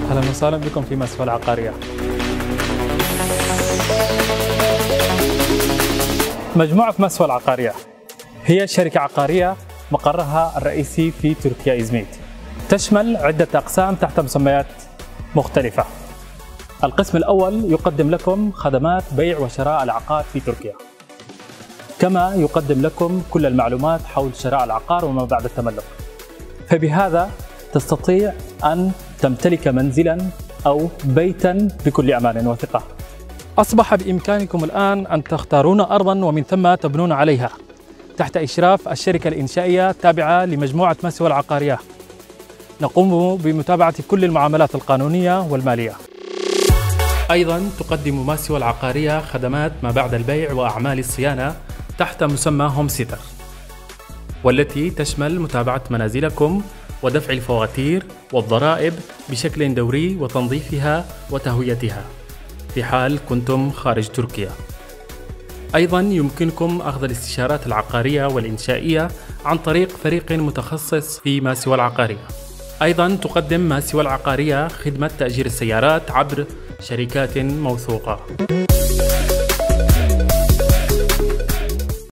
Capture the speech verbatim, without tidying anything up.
أهلا وسهلا بكم في ما سوى العقارية. مجموعة ما سوى العقارية هي شركة عقارية مقرها الرئيسي في تركيا إزميت، تشمل عدة أقسام تحت مسميات مختلفة. القسم الأول يقدم لكم خدمات بيع وشراء العقار في تركيا، كما يقدم لكم كل المعلومات حول شراء العقار وما بعد التملك، فبهذا تستطيع أن تمتلك منزلا أو بيتا بكل أمان وثقة. أصبح بإمكانكم الآن أن تختارون أرضا ومن ثم تبنون عليها تحت إشراف الشركة الإنشائية التابعة لمجموعة ما سوى العقارية. نقوم بمتابعة كل المعاملات القانونية والمالية. أيضا تقدم ما سوى العقارية خدمات ما بعد البيع وأعمال الصيانة تحت مسمى هوم سيتر، والتي تشمل متابعة منازلكم ودفع الفواتير والضرائب بشكل دوري وتنظيفها وتهويتها في حال كنتم خارج تركيا. أيضا يمكنكم أخذ الاستشارات العقارية والإنشائية عن طريق فريق متخصص في ما سوى العقارية. أيضا تقدم ما سوى العقارية خدمة تأجير السيارات عبر شركات موثوقة.